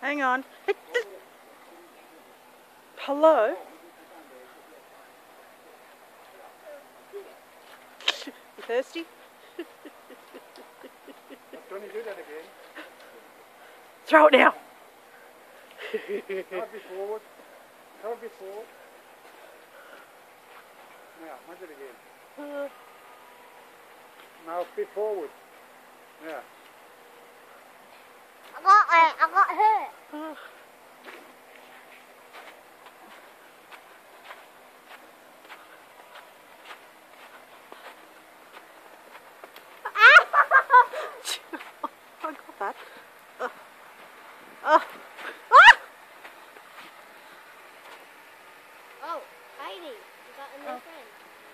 Hang on. Hello? You thirsty? Don't you do that again? Throw it now. Throw it be forward. Throw it be forward. Now, punch it again. Now, be forward. Yeah. I got hurt. I got that. Oh, Heidi, you got a new friend.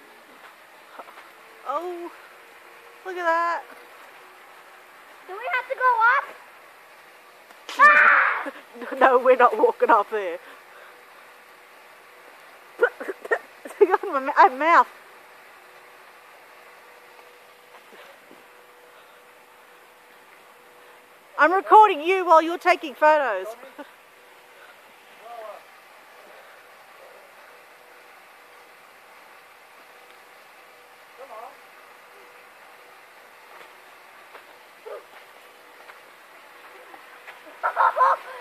Oh, look at that. Do we have to go up? Ah! No, we're not walking up there. It got in my mouth. I'm recording you while you're taking photos. Come on.